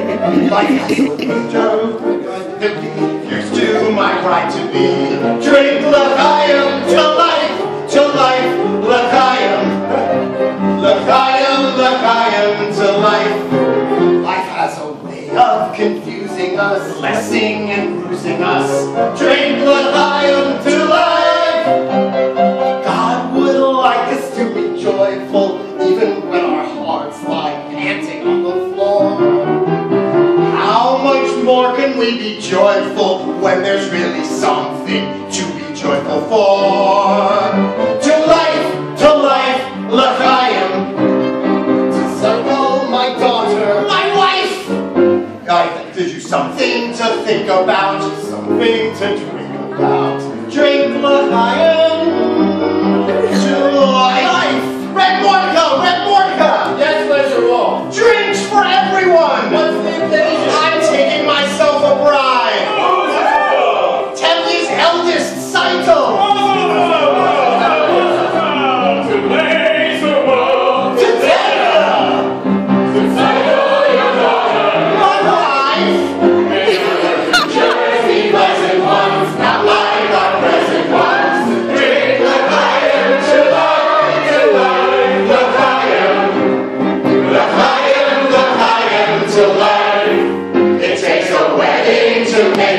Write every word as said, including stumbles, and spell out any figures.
Life has so many here's to my right to be. Drink L'chaim to life, to life, L'chaim. L'chaim, L'chaim to life. Life has a way of confusing us, blessing and bruising us. Drink L'chaim to life. God would like us to be joyful, even when our hearts lie panting on the floor. How much more can we be joyful when there's really something to be joyful for? To life, to life, L'chaim. To circle my daughter, my wife. I gives you something to think about, something to dream about. Drink L'chaim to life. Red Mordecai, Red Mordecai. Yes, pleasure all. Drinks for everyone. What's the occasion? I'm taking myself a bride. Oh, Tempe's eldest cycle. Today's the world. To Deborah. To cycle your daughter. My wife. Jersey pleasant ones, not like our present ones. Drink L'chaim to life, to life, L'chaim. L'chaim, L'chaim to life. It takes a wedding to make